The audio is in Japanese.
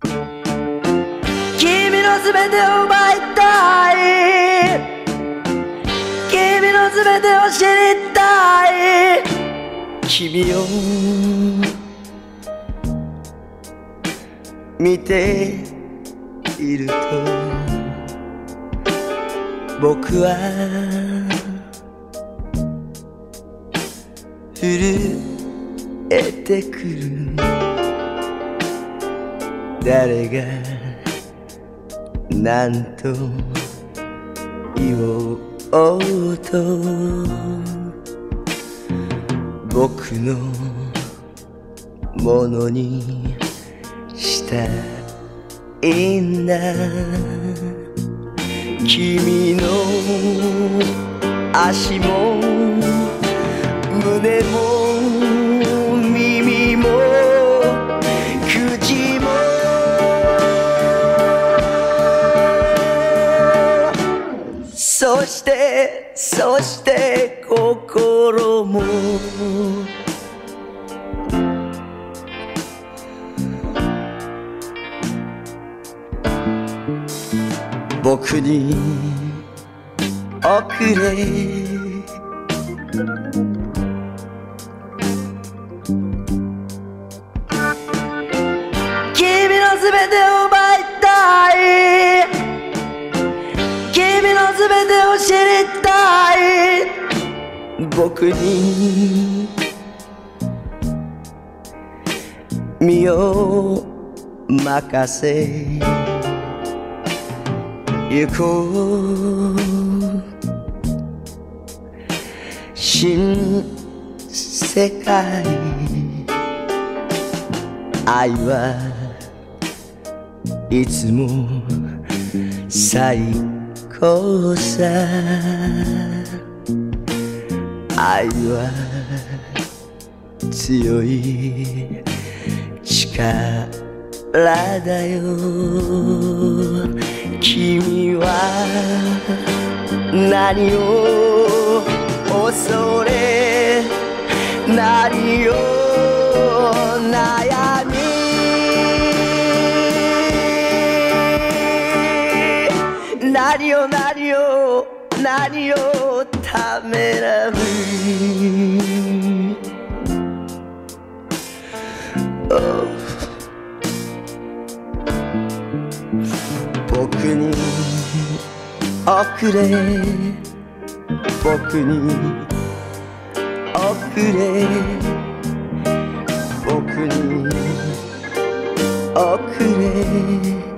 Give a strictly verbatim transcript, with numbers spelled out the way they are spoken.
君のすべてを奪いたい、君のすべてを知りたい。君を見ていると僕は震えてくる。誰が何と言おうと僕のものにしたいんだ。君の足も胸も耳も口もそしてそして心も僕に送れ。君のすべてを奪いたい、君のすべてを知りたい。僕に身を任せ行こう。新世界愛はいつも最高さ。愛は強い力だよ。君は何を恐れ何を悩み何を何を何をためらう。Oh僕に送れ、僕に送れ、僕に送れ。